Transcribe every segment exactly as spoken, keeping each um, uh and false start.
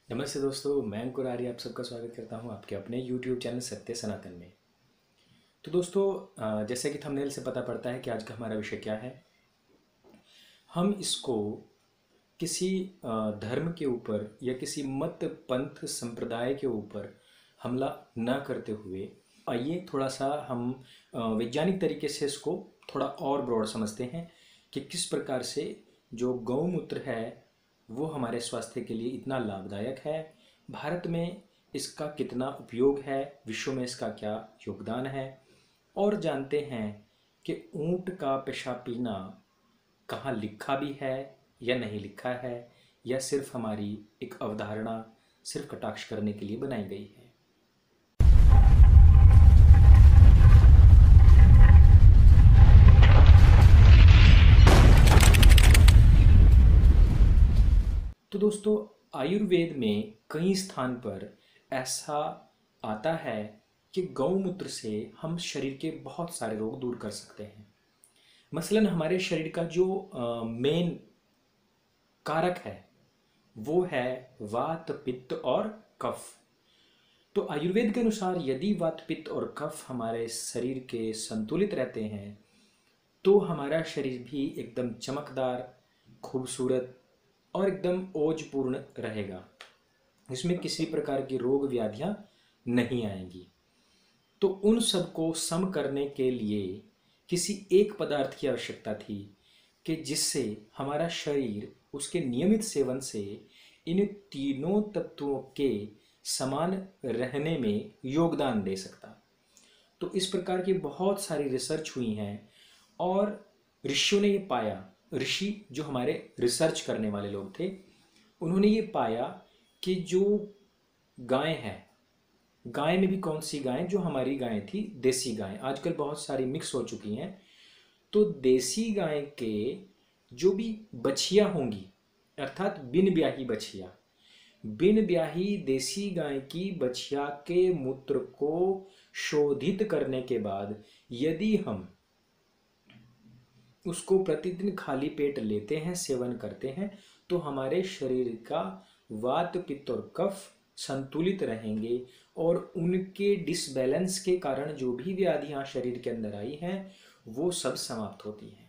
नमस्ते दोस्तों, मैं अंकुर आर्य आप सबका स्वागत करता हूं आपके अपने यूट्यूब चैनल सत्य सनातन में। तो दोस्तों, अ, जैसे कि थंबनेल से पता पड़ता है कि आज का हमारा विषय क्या है। हम इसको किसी अ, धर्म के ऊपर या किसी मत पंथ संप्रदाय के ऊपर हमला न करते हुए आइए थोड़ा सा हम अ, वैज्ञानिक तरीके से इसको थोड़ा और ब्रॉड समझते हैं कि किस प्रकार से जो गौमूत्र है वो हमारे स्वास्थ्य के लिए इतना लाभदायक है। भारत में इसका कितना उपयोग है, विश्व में इसका क्या योगदान है, और जानते हैं कि ऊंट का पेशाब पीना कहाँ लिखा भी है या नहीं लिखा है, या सिर्फ हमारी एक अवधारणा सिर्फ कटाक्ष करने के लिए बनाई गई है। तो दोस्तों, आयुर्वेद में कई स्थान पर ऐसा आता है कि गौमूत्र से हम शरीर के बहुत सारे रोग दूर कर सकते हैं। मसलन हमारे शरीर का जो मेन कारक है वो है वात, पित्त और कफ। तो आयुर्वेद के अनुसार यदि वात, पित्त और कफ हमारे शरीर के संतुलित रहते हैं तो हमारा शरीर भी एकदम चमकदार, खूबसूरत और एकदम ओजपूर्ण रहेगा। इसमें किसी प्रकार की रोग व्याधियां नहीं आएंगी। तो उन सबको सम करने के लिए किसी एक पदार्थ की आवश्यकता थी कि जिससे हमारा शरीर उसके नियमित सेवन से इन तीनों तत्वों के समान रहने में योगदान दे सकता। तो इस प्रकार की बहुत सारी रिसर्च हुई हैं और ऋषियों ने ये पाया, ऋषि जो हमारे रिसर्च करने वाले लोग थे, उन्होंने ये पाया कि जो गाय है, गाय में भी कौन सी गाय, जो हमारी गाय थी देसी गाय, आजकल बहुत सारी मिक्स हो चुकी हैं। तो देसी गाय के जो भी बछिया होंगी, अर्थात बिन ब्याही बछिया, बिन ब्याही देसी गाय की बछिया के मूत्र को शोधित करने के बाद यदि हम उसको प्रतिदिन खाली पेट लेते हैं, सेवन करते हैं, तो हमारे शरीर का वात, पित्त और कफ संतुलित रहेंगे और उनके डिसबैलेंस के कारण जो भी व्याधियां शरीर के अंदर आई हैं वो सब समाप्त होती हैं।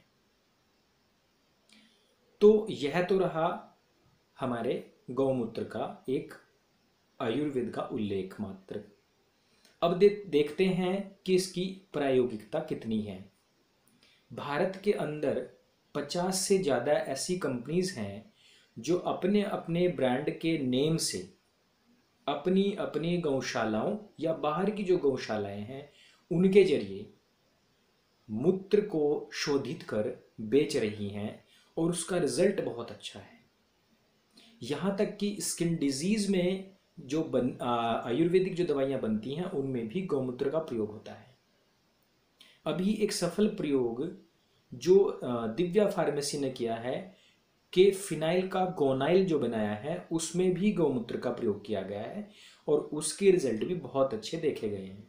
तो यह तो रहा हमारे गौमूत्र का एक आयुर्वेद का उल्लेख मात्र। अब दे, देखते हैं कि इसकी प्रायोगिकता कितनी है। भारत के अंदर पचास से ज़्यादा ऐसी कंपनीज हैं जो अपने अपने ब्रांड के नेम से अपनी अपनी गौशालाओं या बाहर की जो गौशालाएं हैं उनके जरिए मूत्र को शोधित कर बेच रही हैं और उसका रिजल्ट बहुत अच्छा है। यहाँ तक कि स्किन डिजीज में जो बन आयुर्वेदिक जो दवाइयाँ बनती हैं उनमें भी गौमूत्र का प्रयोग होता है। अभी एक सफल प्रयोग जो दिव्या फार्मेसी ने किया है कि फिनाइल का गोनाइल जो बनाया है उसमें भी गौमूत्र का प्रयोग किया गया है और उसके रिजल्ट भी बहुत अच्छे देखे गए हैं।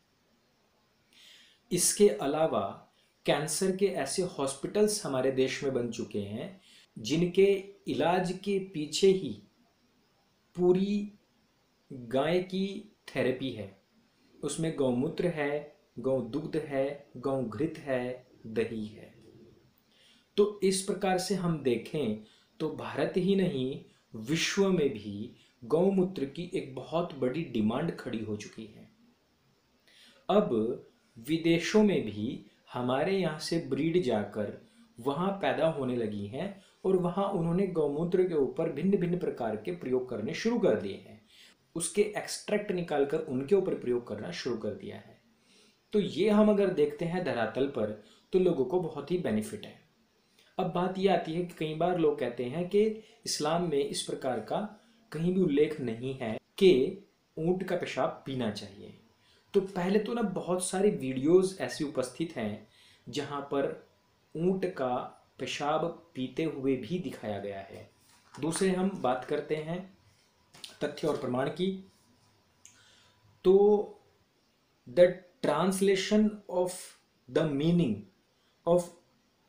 इसके अलावा कैंसर के ऐसे हॉस्पिटल्स हमारे देश में बन चुके हैं जिनके इलाज के पीछे ही पूरी गाय की थेरेपी है। उसमें गौमूत्र है, गौ दुग्ध है, गौ घृत है, दही है। तो इस प्रकार से हम देखें तो भारत ही नहीं विश्व में भी गौमूत्र की एक बहुत बड़ी डिमांड खड़ी हो चुकी है। अब विदेशों में भी हमारे यहाँ से ब्रीड जाकर वहाँ पैदा होने लगी हैं और वहाँ उन्होंने गौमूत्र के ऊपर भिन्न भिन्न प्रकार के प्रयोग करने शुरू कर दिए हैं। उसके एक्सट्रैक्ट निकालकर उनके ऊपर प्रयोग करना शुरू कर दिया है। तो ये हम अगर देखते हैं धरातल पर तो लोगों को बहुत ही बेनिफिट है। अब बात यह आती है कि कई बार लोग कहते हैं कि इस्लाम में इस प्रकार का कहीं भी उल्लेख नहीं है कि ऊंट का पेशाब पीना चाहिए। तो पहले तो ना बहुत सारी वीडियोस ऐसी उपस्थित हैं जहां पर ऊंट का पेशाब पीते हुए भी दिखाया गया है। दूसरे हम बात करते हैं तथ्य और प्रमाण की, तो the translation of the meaning of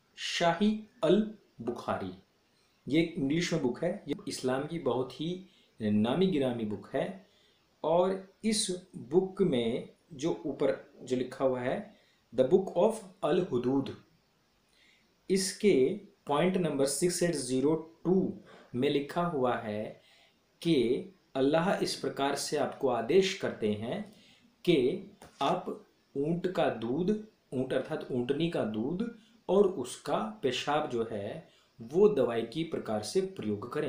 Sahih al Bukhari, ये इंग्लिश में बुक है, ये इस्लाम की बहुत ही नामी गिरामी बुक है। और इस बुक में जो ऊपर जो लिखा हुआ है the book of al Hudud, इसके point number six eight zero two में लिखा हुआ है कि अल्लाह इस प्रकार से आपको आदेश करते हैं कि आप ऊंट का दूध, ऊंट अर्थात ऊंटनी का दूध और उसका पेशाब जो है वो दवाई की प्रकार से प्रयोग करें।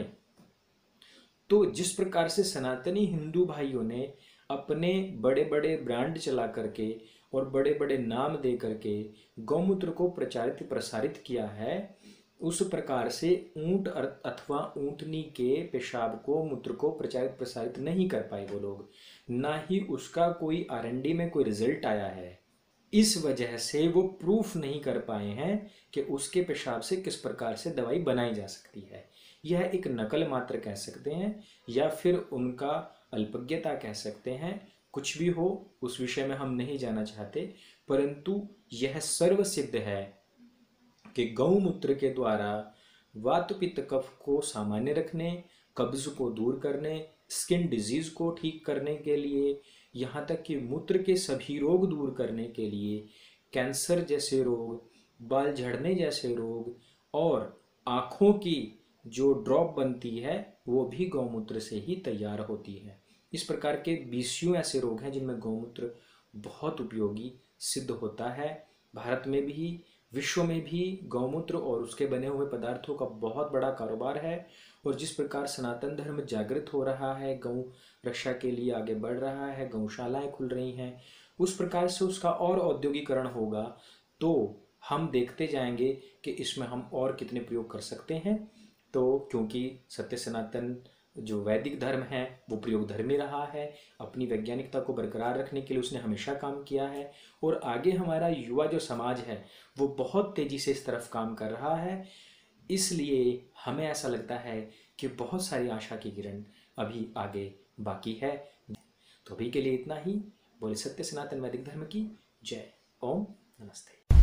तो जिस प्रकार से सनातनी हिंदू भाइयों ने अपने बड़े बड़े ब्रांड चला करके और बड़े बड़े नाम दे करके गौमूत्र को प्रचारित प्रसारित किया है, उस प्रकार से ऊंट अथवा ऊंटनी के पेशाब को, मूत्र को प्रचारित प्रसारित नहीं कर पाए वो लोग, ना ही उसका कोई आर एन डी में कोई रिजल्ट आया है। इस वजह से वो प्रूफ नहीं कर पाए हैं कि उसके पेशाब से किस प्रकार से दवाई बनाई जा सकती है। यह एक नकल मात्र कह सकते हैं या फिर उनका अल्पज्ञता कह सकते हैं। कुछ भी हो, उस विषय में हम नहीं जाना चाहते, परंतु यह सर्व सिद्ध है कि गौमूत्र के द्वारा वात पित्त कफ को सामान्य रखने, कब्ज को दूर करने, स्किन डिजीज को ठीक करने के लिए, यहाँ तक कि मूत्र के सभी रोग दूर करने के लिए, कैंसर जैसे रोग, बाल झड़ने जैसे रोग और आँखों की जो ड्रॉप बनती है वो भी गौमूत्र से ही तैयार होती है। इस प्रकार के बीसियों ऐसे रोग हैं जिनमें गौमूत्र बहुत उपयोगी सिद्ध होता है। भारत में भी, विश्व में भी गौमूत्र और उसके बने हुए पदार्थों का बहुत बड़ा कारोबार है। और जिस प्रकार सनातन धर्म जागृत हो रहा है, गौ रक्षा के लिए आगे बढ़ रहा है, गौशालाएं खुल रही हैं, उस प्रकार से उसका और औद्योगिकरण होगा तो हम देखते जाएंगे कि इसमें हम और कितने प्रयोग कर सकते हैं। तो क्योंकि सत्य सनातन जो वैदिक धर्म है वो प्रयोग धर्मी रहा है, अपनी वैज्ञानिकता को बरकरार रखने के लिए उसने हमेशा काम किया है, और आगे हमारा युवा जो समाज है वो बहुत तेज़ी से इस तरफ काम कर रहा है। इसलिए हमें ऐसा लगता है कि बहुत सारी आशा की किरण अभी आगे बाकी है। तो अभी के लिए इतना ही। बोले सत्य सनातन वैदिक धर्म की जय। ओम नमस्ते।